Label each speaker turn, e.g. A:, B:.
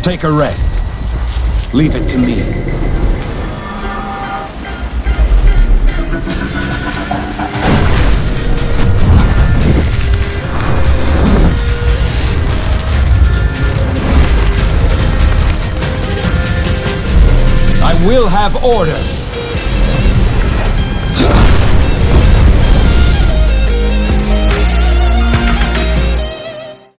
A: take a rest. Leave it to me. I will have order.